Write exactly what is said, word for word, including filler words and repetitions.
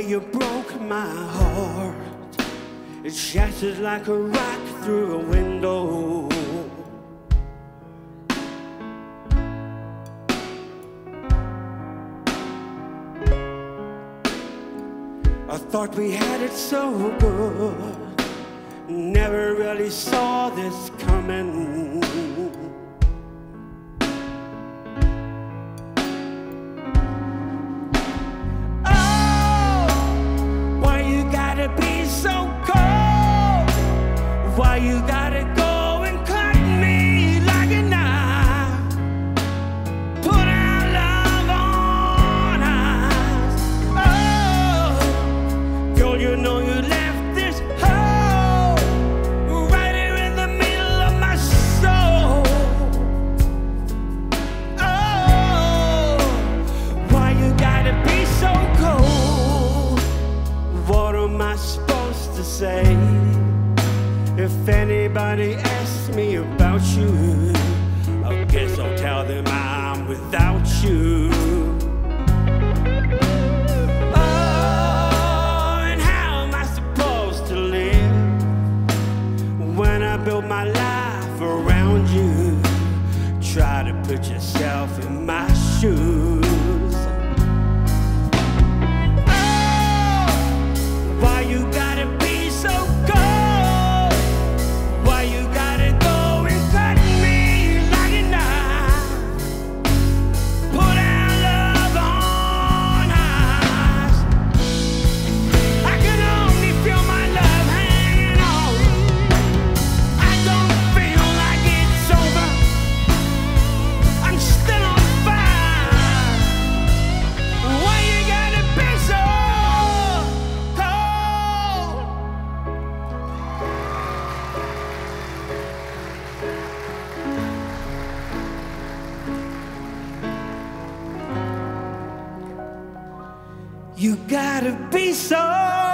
way you broke my heart, it shattered like a rock through a window. I thought we had it so good, never really saw this coming. Oh, why you gotta be so cold? Why you gotta go and cut me like a knife? Put our love on ice. Oh, girl, you know you left this hole right here in the middle of my soul. Oh, why you gotta be so cold? What am I supposed to say? If anybody asks me about you, I guess I'll tell them I'm without you. Oh, and how am I supposed to live when I build my life around you? Try to put yourself in my shoes. Oh, why you gotta be so cold? Why you gotta go and cut me like a knife? Put our love on ice. I can only feel my love hanging on. I don't feel like it's over. I'm still on fire. Why you gotta be so cold? You gotta be so